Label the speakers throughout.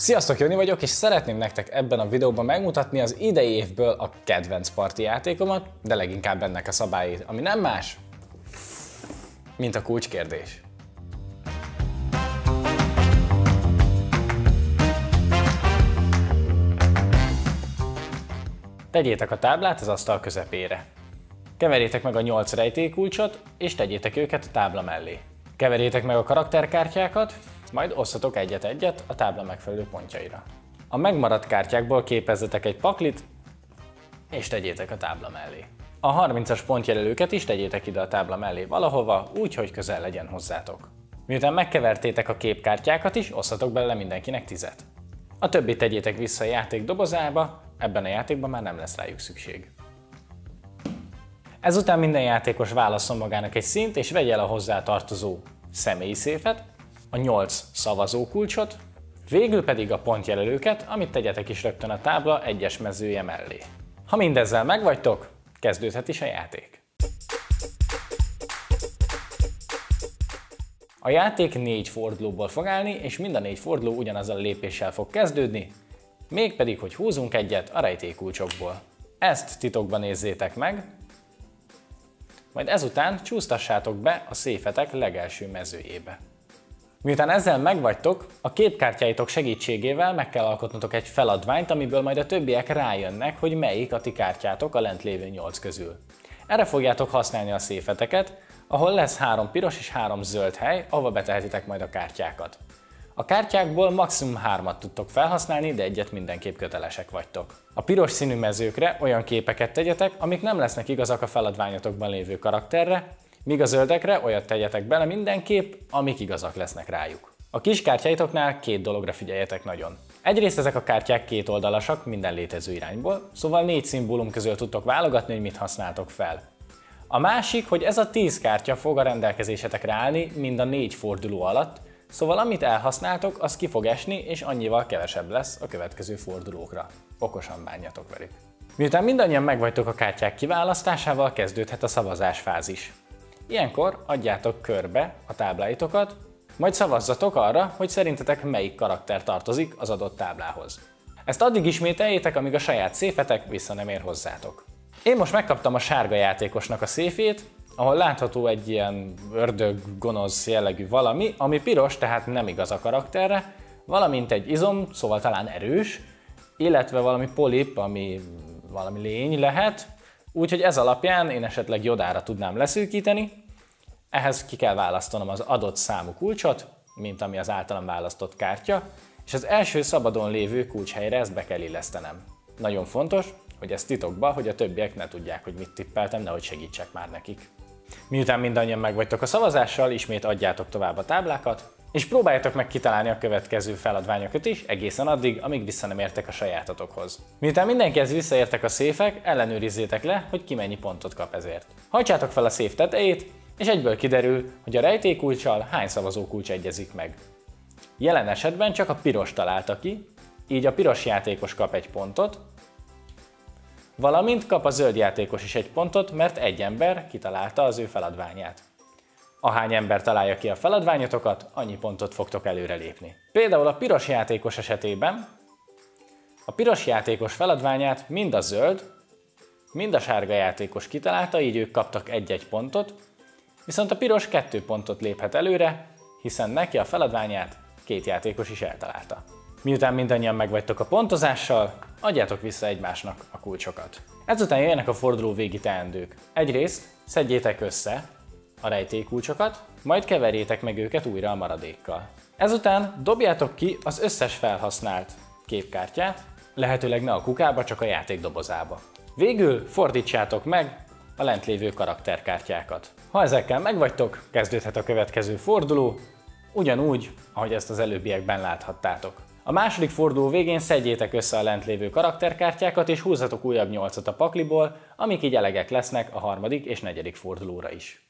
Speaker 1: Sziasztok, Joni vagyok, és szeretném nektek ebben a videóban megmutatni az idei évből a kedvenc parti játékomat, de leginkább ennek a szabályait, ami nem más, mint a kulcskérdés. Tegyétek a táblát az asztal közepére. Keverjétek meg a 8 rejtélykulcsot, és tegyétek őket a tábla mellé. Keverjétek meg a karakterkártyákat, majd osszatok egyet-egyet a tábla megfelelő pontjaira. A megmaradt kártyákból képezzetek egy paklit, és tegyétek a tábla mellé. A 30-as pontjelölőket is tegyétek ide a tábla mellé valahova, úgy, hogy közel legyen hozzátok. Miután megkevertétek a képkártyákat is, osszatok bele mindenkinek 10-et. A többit tegyétek vissza a játék dobozába, ebben a játékban már nem lesz rájuk szükség. Ezután minden játékos válasszon magának egy színt, és vegye el a hozzá tartozó személyi széfet, a 8 szavazókulcsot, végül pedig a pontjelölőket, amit tegyetek is rögtön a tábla egyes mezője mellé. Ha mindezzel megvagytok, kezdődhet is a játék. A játék 4 fordulóból fog állni, és mind a 4 forduló ugyanazzal a lépéssel fog kezdődni, mégpedig, hogy húzunk egyet a rejtélykulcsokból. Ezt titokban nézzétek meg, majd ezután csúsztassátok be a széfetek legelső mezőjébe. Miután ezzel megvagytok, a képkártyáitok segítségével meg kell alkotnotok egy feladványt, amiből majd a többiek rájönnek, hogy melyik a ti kártyátok a lent lévő 8 közül. Erre fogjátok használni a széfeteket, ahol lesz 3 piros és 3 zöld hely, ahova betehetitek majd a kártyákat. A kártyákból maximum 3-at tudtok felhasználni, de egyet mindenképp kötelesek vagytok. A piros színű mezőkre olyan képeket tegyetek, amik nem lesznek igazak a feladványotokban lévő karakterre, míg a zöldekre olyat tegyetek bele mindenképp, amik igazak lesznek rájuk. A kis kártyáitoknál 2 dologra figyeljetek nagyon. Egyrészt ezek a kártyák kétoldalasak minden létező irányból, szóval 4 szimbólum közül tudtok válogatni, hogy mit használtok fel. A másik, hogy ez a 10 kártya fog a rendelkezésetekre állni mind a 4 forduló alatt, szóval amit elhasználtok, az ki fog esni, és annyival kevesebb lesz a következő fordulókra. Okosan bánjatok velük. Miután mindannyian megvagytok a kártyák kiválasztásával, kezdődhet a szavazásfázis. Ilyenkor adjátok körbe a tábláitokat, majd szavazzatok arra, hogy szerintetek melyik karakter tartozik az adott táblához. Ezt addig ismételjétek, amíg a saját széfetek vissza nem ér hozzátok. Én most megkaptam a sárga játékosnak a széfét, ahol látható egy ilyen ördög, gonosz jellegű valami, ami piros, tehát nem igaz a karakterre, valamint egy izom, szóval talán erős, illetve valami polip, ami valami lény lehet, úgyhogy ez alapján én esetleg Yodára tudnám leszűkíteni. Ehhez ki kell választanom az adott számú kulcsot, mint ami az általam választott kártya, és az első szabadon lévő kulcshelyre ezt be kell illesztenem. Nagyon fontos, hogy ez titokba, hogy a többiek ne tudják, hogy mit tippeltem, nehogy segítsek már nekik. Miután mindannyian megvagytok a szavazással, ismét adjátok tovább a táblákat, és próbáljátok meg kitalálni a következő feladványokat is, egészen addig, amíg vissza nem értek a sajátotokhoz. Miután mindenkihez visszaértek a széfek, ellenőrizzétek le, hogy ki mennyi pontot kap ezért. Hajtsátok fel a széf tetejét, és egyből kiderül, hogy a rejtélykulccsal hány szavazókulcs egyezik meg. Jelen esetben csak a piros találta ki, így a piros játékos kap 1 pontot, valamint kap a zöld játékos is 1 pontot, mert egy ember kitalálta az ő feladványát. Ahány ember találja ki a feladványotokat, annyi pontot fogtok előrelépni. Például a piros játékos esetében a piros játékos feladványát mind a zöld, mind a sárga játékos kitalálta, így ők kaptak 1-1 pontot, viszont a piros 2 pontot léphet előre, hiszen neki a feladványát 2 játékos is eltalálta. Miután mindannyian megvagytok a pontozással, adjátok vissza egymásnak a kulcsokat. Ezután jöjjenek a forduló végi teendők. Egyrészt szedjétek össze a rejtélykulcsokat, majd keverjétek meg őket újra a maradékkal. Ezután dobjátok ki az összes felhasznált képkártyát, lehetőleg ne a kukába, csak a játék dobozába. Végül fordítsátok meg a lent lévő karakterkártyákat. Ha ezekkel megvagytok, kezdődhet a következő forduló, ugyanúgy, ahogy ezt az előbbiekben láthattátok. A második forduló végén szedjétek össze a lent lévő karakterkártyákat, és húzzatok újabb 8-at a pakliból, amik így elegek lesznek a harmadik és negyedik fordulóra is.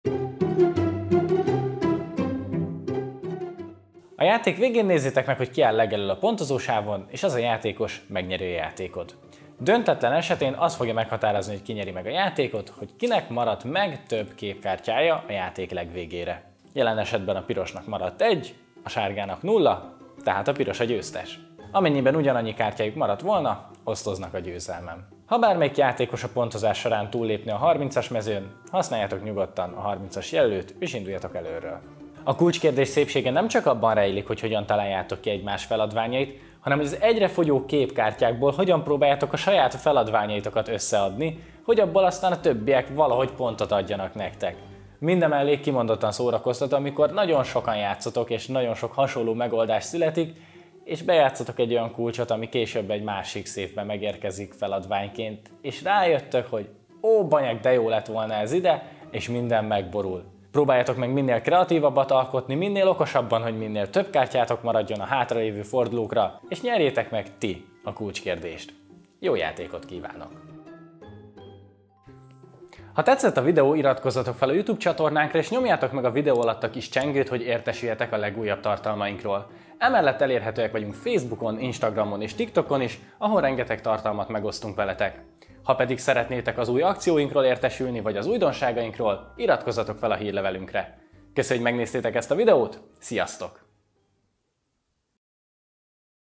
Speaker 1: A játék végén nézzétek meg, hogy ki áll legelől a pontozósávon, és az a játékos megnyeri a játékot. Döntetlen esetén az fogja meghatározni, hogy ki nyeri meg a játékot, hogy kinek maradt meg több képkártyája a játék legvégére. Jelen esetben a pirosnak maradt 1, a sárgának 0, tehát a piros a győztes. Amennyiben ugyanannyi kártyájuk maradt volna, osztoznak a győzelmem. Ha bármelyik játékos a pontozás során túllépni a 30-as mezőn, használjátok nyugodtan a 30-as jelölőt, és induljatok előről. A kulcskérdés szépsége nem csak abban rejlik, hogy hogyan találjátok ki egymás feladványait, hanem hogy az egyre fogyó képkártyákból hogyan próbáljátok a saját feladványaitokat összeadni, hogy abból aztán a többiek valahogy pontot adjanak nektek. Mindemellé kimondottan szórakoztató, amikor nagyon sokan játszotok, és nagyon sok hasonló megoldás születik, és bejátszotok egy olyan kulcsot, ami később egy másik széfben megérkezik feladványként, és rájöttök, hogy ó, banyag, de jó lett volna ez ide, és minden megborul. Próbáljátok meg minél kreatívabbat alkotni, minél okosabban, hogy minél több kártyátok maradjon a hátralévő fordulókra, és nyerjétek meg ti a kulcskérdést. Jó játékot kívánok! Ha tetszett a videó, iratkozzatok fel a YouTube csatornánkra, és nyomjátok meg a videó alatt a kis csengőt, hogy értesüljetek a legújabb tartalmainkról. Emellett elérhetőek vagyunk Facebookon, Instagramon és TikTokon is, ahol rengeteg tartalmat megosztunk veletek. Ha pedig szeretnétek az új akcióinkról értesülni, vagy az újdonságainkról, iratkozzatok fel a hírlevelünkre. Köszönjük, hogy megnéztétek ezt a videót, sziasztok!